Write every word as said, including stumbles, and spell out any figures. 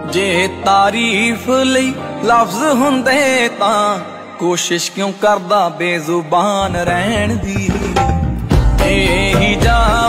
जे तारीफ लई लफ्ज हुंदे तां कोशिश क्यों करदा बेजुबान रहन दी। ए ही जा